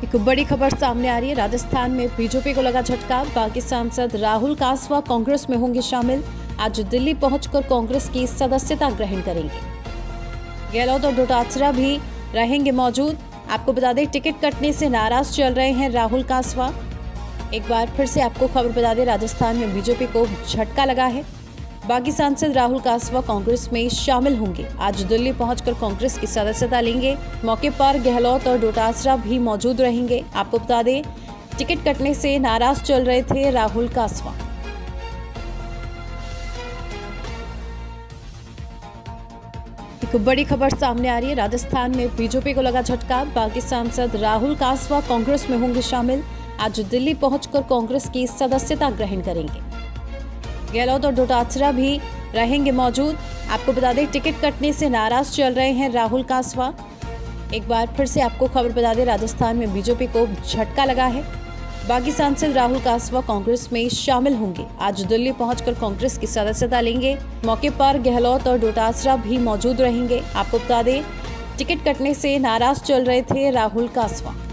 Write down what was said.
एक बड़ी खबर सामने आ रही है। राजस्थान में बीजेपी को लगा झटका। बागी सांसद राहुल कासवा कांग्रेस में होंगे शामिल। आज दिल्ली पहुंचकर कांग्रेस की सदस्यता ग्रहण करेंगे। गहलोत और डोटासरा भी रहेंगे मौजूद। आपको बता दें, टिकट कटने से नाराज चल रहे हैं राहुल कासवा। एक बार फिर से आपको खबर बता दें, राजस्थान में बीजेपी को झटका लगा है। बागी सांसद राहुल कासवा कांग्रेस में शामिल होंगे। आज दिल्ली पहुंचकर कांग्रेस की सदस्यता लेंगे। मौके पर गहलोत और डोटासरा भी मौजूद रहेंगे। आपको बता दें, टिकट कटने से नाराज चल रहे थे राहुल कासवा। एक बड़ी खबर सामने आ रही है। राजस्थान में बीजेपी को लगा झटका। बागी सांसद राहुल कासवा कांग्रेस में होंगे शामिल। आज दिल्ली पहुंचकर कांग्रेस की सदस्यता ग्रहण करेंगे। गहलोत और डोटासरा भी रहेंगे मौजूद। आपको बता दें, टिकट कटने से नाराज चल रहे हैं राहुल कासवा। एक बार फिर से आपको खबर बता दें, राजस्थान में बीजेपी को झटका लगा है। बागी सांसद राहुल कासवा कांग्रेस में शामिल होंगे। आज दिल्ली पहुंचकर कांग्रेस की सदस्यता लेंगे। मौके पर गहलोत और डोटासरा भी मौजूद रहेंगे। आपको बता दें, टिकट कटने से नाराज चल रहे थे राहुल कासवा।